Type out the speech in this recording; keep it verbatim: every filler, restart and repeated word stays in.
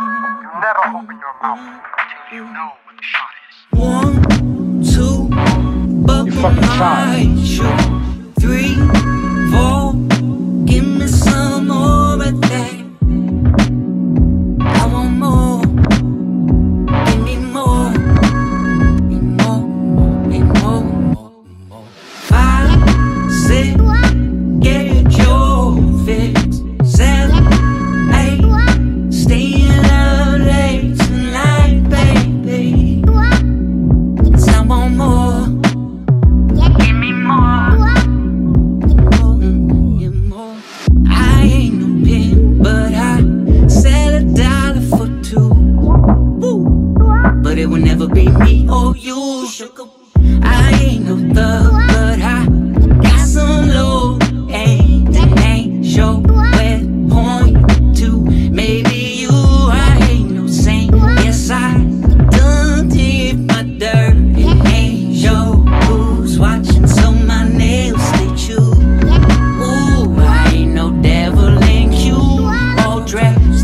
never open your mouth until you know what the shot is. One, two, You fucking shy. shoot. Three, four, give me some more of that. I want more. Give me more. Need more, need more, more. Five, six, get your fix. Seven, eight, staying up late tonight, baby. 'Cause I want more. Give me more. More, more. I ain't no pimp, but I sell a dollar for two. Woo. But it will never be me or you, sugar. I ain't no thug, but I got some low. Ain't the name show where point to? Maybe you. I ain't no saint. Yes, I done did my dirt. It ain't show who's watching, so my nails stay chewed. Ooh, I ain't no devil in you. All dressed